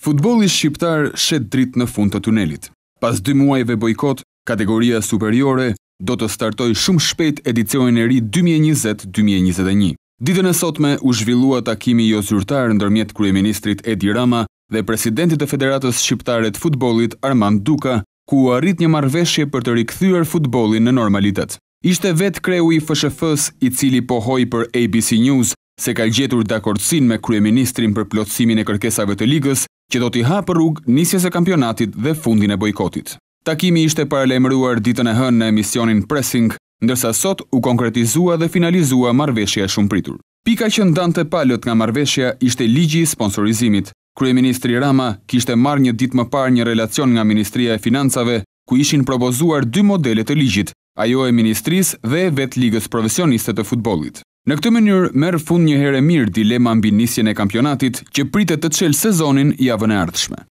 Futbolli shqiptar shet dritë në fund të tunelit. Pas 2 muajve bojkot, kategoria superiore do të startoj shumë shpejt edicionin e ri 2020-2021. Ditën e sotme u zhvillua takimi jo zyrtar ndërmjet kryeministrit Edi Rama dhe presidentit të Federatës Shqiptare të Futbollit Armand Duka, ku u arrit një marrëveshje për të rikthyer futbollin në normalitet. Ishte vetë kreu i FSHF-s i cili pohoi për ABC News se ka gjetur dakordsinë me kryeministrin për plotësimin e kërkesave të ligës, që do t'i hapë rrugë nisjes së kampionatit dhe fundin e bojkotit. Takimi ishte paralajmëruar ditën e hënë në emisionin Pressing, ndërsa sot u konkretizua dhe finalizua marrëveshja e shumëpritur. Pika që ndante palët nga marrëveshja ishte ligji i sponsorizimit. Kryeministri Rama kishte marrë një ditë më parë një relacion nga Ministria e Financave, ku ishin propozuar 2 modele të ligjit, ajo e ministrisë dhe e vetë ligës profesioniste të futbollit. Në këtë mënyrë merr fund një herë mirë dilema mbi nisjen e kampionatit që pritet të çelë sezonin javën e ardhshme.